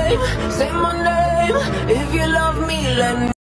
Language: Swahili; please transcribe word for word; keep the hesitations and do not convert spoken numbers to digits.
name, say my name. If you love me, let me